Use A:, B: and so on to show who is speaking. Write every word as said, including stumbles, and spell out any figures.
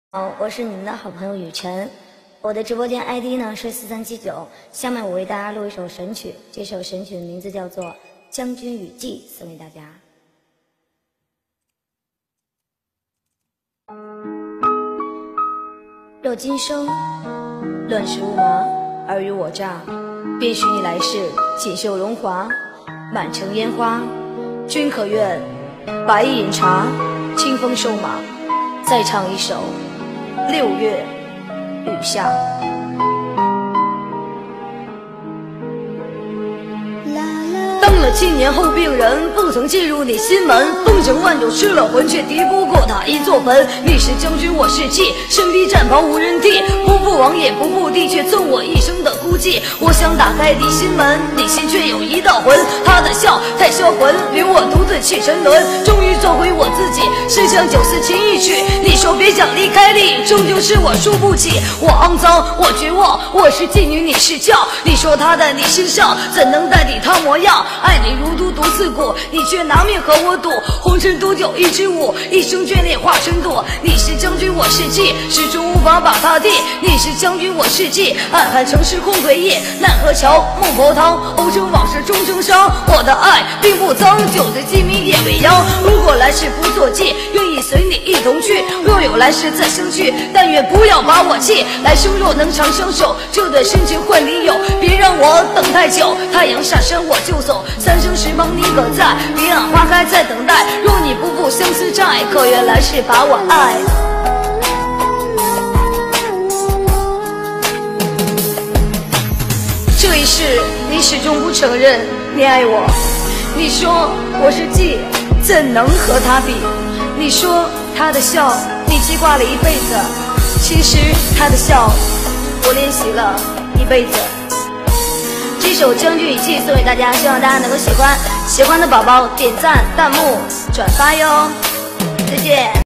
A: 好，我是你们的好朋友雨晨，我的直播间 I D 呢是四三七九。下面我为大家录一首神曲，这首神曲的名字叫做《将军雨季》，送给大家。若今生乱世无麻，尔虞我诈，便许你来世锦绣荣华，满城烟花。君可愿白衣饮茶，清风瘦马，再唱一首六月雨下。当了七年后病人，不曾进入你心门，风尘万种吃了魂，却敌不过他一座坟。你是将军，我是妓，身披战袍无人替，不负王也不负地，却赠我一生的孤寂。我想打开你心门，你心却有一道魂，他的笑太销魂，留我独自去沉沦。终于做回我自己，身向九四琴一曲。你说别想离开你，终究是我输不起。我肮脏，我绝望，我是妓女，你是教。你说他在你心上，怎能代替他模样？爱你如毒毒刺骨，你却拿命和我赌。红尘多久一支舞，一生眷恋化成朵。你是将军，我是妓，始终无法把他地。你是将军，我是妓，暗含城市空回忆。奈何桥，孟婆汤，红尘往事终成伤。我的爱并不脏，酒醉鸡鸣也未央。如果来世不做妓，愿意随你一同去。若有来世再相聚，但愿不要把我弃。来生若能长相守，这段深情换离友。别让我等太久，太阳下山我就走。三生石旁你可在，彼岸花开在等待。若你不负相思债，可愿来世把我爱。这一世你始终不承认你爱我，你说我是妓，怎能和他比？你说他的笑你记挂了一辈子，其实他的笑我练习了一辈子。这首《将军雨季》送给大家，希望大家能够喜欢，喜欢的宝宝点赞、弹幕、转发哟，再见。